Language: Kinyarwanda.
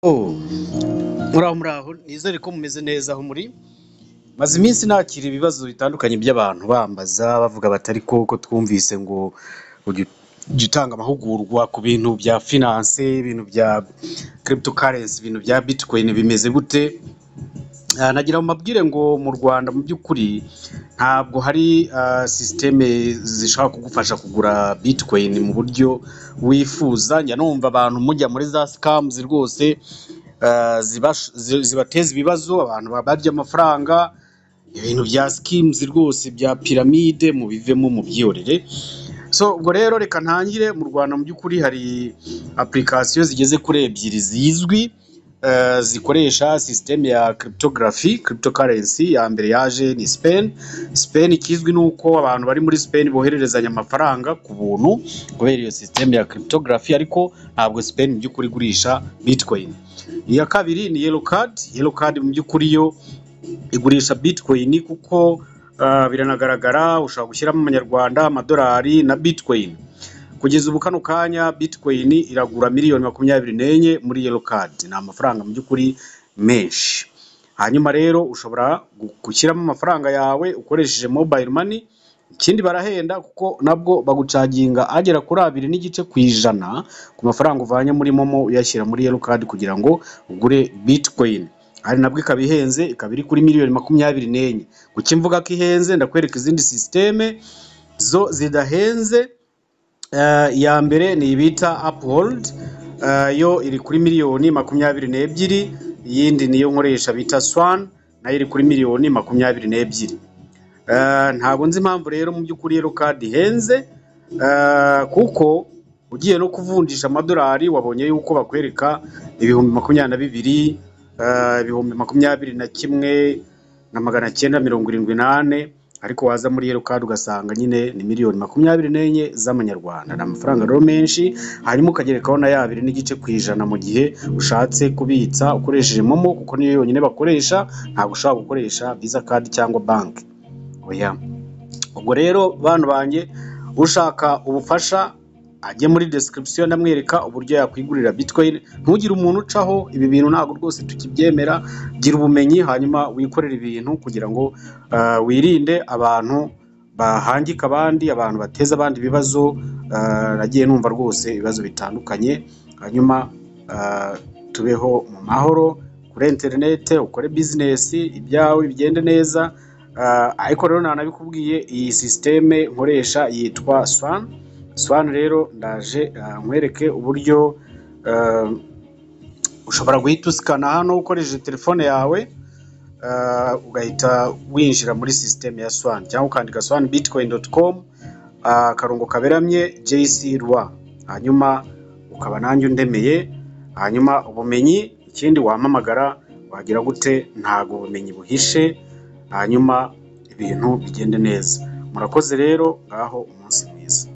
Oh, muraho nizere ko mumeze neza aho muri. Maze iminsi nakira ibibazo bitandukanye by'abantu bambaza bavuga batari ko twumvise ngo ujye utanga amahugurwa ku bintu bya finance, ibintu bya cryptocurrency, ibintu bya bitcoin bimeze gute. Nagira mu mabwire ngo mu Rwanda mu by'ukuri ntabwo hari systeme zishaka kugufasha kugura bitcoin mu buryo wifuza. Njya numva abantu mujya muri za scams rwose zibateza ibibazo, abantu barya amafaranga, ibintu bya schemes rwose bya piramide mu bivemo mu byiyorere. So ubwo rero reka ntangire. Mu Rwanda mu by'ukuri hari application zigeze kuri ebyiri zizwi zikoresha system ya cryptocurrency. Ya mbere yaje ni Spain ikizwi nuko abantu bari muri Spain bohererezanya amafaranga ku buntu kubera iyo system ya cryptography, ariko ntabwo Spain mu by'ukuri igurisha bitcoin. Iya kabiri ni Yellow Card mu by'ukuri yo igurisha bitcoin kuko biranagaragara ushobora gushyiramo amanyarwanda, amadolari na bitcoin. Kugeza ubu kano kanya bitcoin iragura miliyoni 24 muri Yellow Card. Ni amafaranga mu by'ukuri menshi. Hanyuma rero ushobora gushyiramo amafaranga yawe ukoresheje mobile money. Ikindi barahenda kuko nabwo bagucaginga agera kuri 2.5% ku mafaranga uvanye muri Momo uyashyira muri Yellow Card kugira ngo ugure bitcoin. Hari nabwo ikabihenze, ikabiri kuri miliyoni 24. Kuki mvuga ko ihenze? Ndakwereka izindi systeme zo zidahenze. Ya mbere ni bita Uphold, yo iri kuri miliyoni 22. Iyindi niyo nkoresha bita Swan, nayo iri kuri miliyoni 22. Ntabwo nzi impamvu rero mu by'ukuri Yellow Card ihenze, kuko ugiye no kuvunjisha amadolari wabonye yuko bakwereka ibihumbi 22, ibihumbi 21,978, ariko waza muri Yellow Card ugasanga nyine ni miliyoni 24 z'amanyarwanda. Ni amafaranga rero menshi. Hanyuma ukagerekaho na 2.5% mu gihe ushatse kubitsa ukoresheje Momo, kuko niyo yonyine bakoresha, ntabwo ushobora gukoresha Visa Card cyangwa bank. Oya. Ubwo rero bantu banjye ushaka ubufasha ajye muri description ndamwereka uburyo yakwigurira bitcoin. Ntugire umuntu ucaho, ibi bintu ntabwo rwose tukibyemera. Gira ubumenyi hanyuma wikorera ibintu kugira ngo wirinde abantu bahangika abandi, abantu bateza abandi ibibazo. Nagiye numva rwose ibibazo bitandukanye. Hanyuma tubeho mu mahoro kuri internet, ukore business ibyawe bigende neza. Ariko rero nanabikubwiye iyi systeme nkoresha yitwa Swan rero ndaje nkwereke uburyo ushobora guhita usikana hano ukoresheje telefone yawe, ugahita winjira muri system ya Swan cyangwa ukandika swanbitcoin.com akarongo kaberamye JC Rwa, hanyuma ukaba nanjye undemeye. Hanyuma ubumenyi ikindi wampamagara, wagira gute, ntago ubumenyi buhishe. Hanyuma ibintu bigende neza. Murakoze rero, ngaho umunsi mwiza.